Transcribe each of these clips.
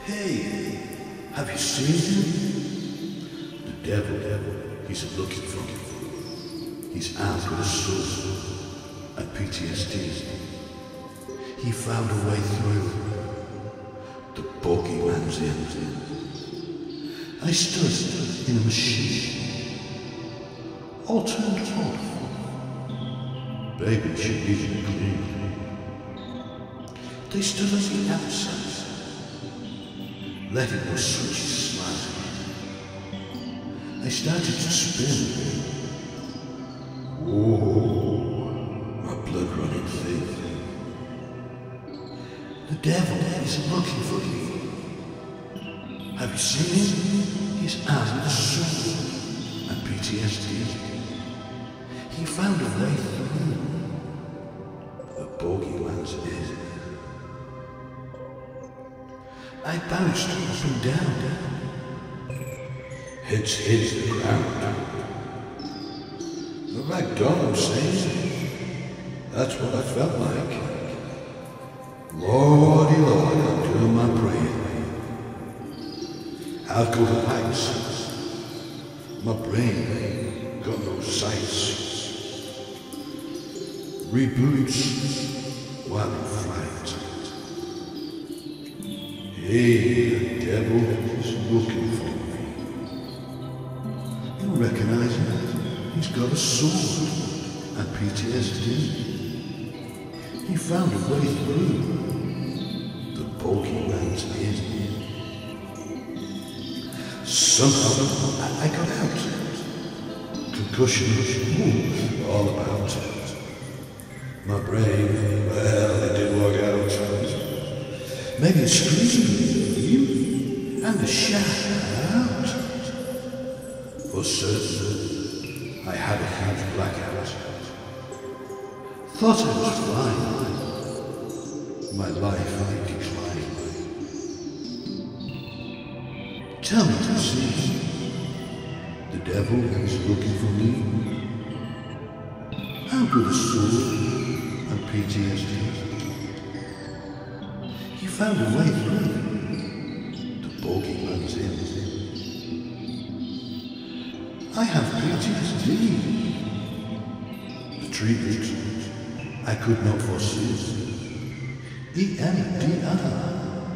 Hey, have you seen him? The devil, he's looking for him. He's out with a sword and PTSD. He found a way through. The bogeyman's in. I stood in a machine, all turned off. Baby, she needed clean. They stood on the outside, letting the switches slide. I started to spin. Whoa, my blood running thin. The devil is looking for me. Have you seen him? He's out with a sword and PTSD. He found a way through. The bogeyman's in. I bounced up and down. Heads hit the ground. The ragdoll saying, that's what I felt like. Lordy Lord, I'm doing my praying. Out go the lights. My brain got no sights. Reboots while in flight. Hey, the devil is looking for me. You recognize him? He's got a sword and PTSD. He found a way through. The bogeyman's in. Somehow I got out. Concussion, all about. My brain, well, it did work out. Maybe a scream, and a shout. For certain, I had a huge blackout. Thought I was fine. My life I declined. Tell me to see. The devil is looking for me. Out with a sword and PTSD. He found a way through. The bogeyman's in. I have PTSD. The treatment I could not foresee. EMDR.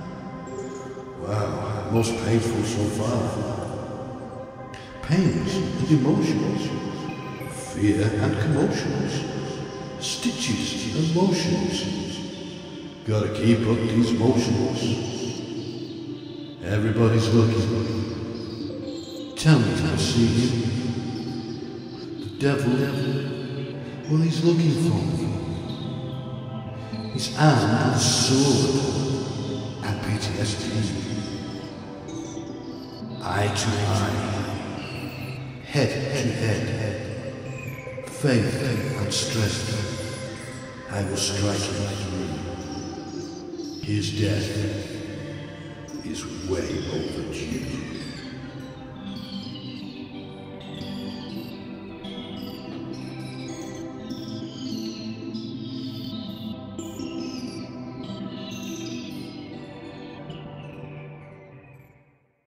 Wow, most painful so far. Pains and emotions, fear and commotions, stitches and motions. Gotta keep up these motions. Everybody's looking. Tell me to see him. The devil, well, he's looking for me. He's armed with a sword and PTSD. Eye to eye, head to head, faith and strength, I will strike him through. His death is way overdue.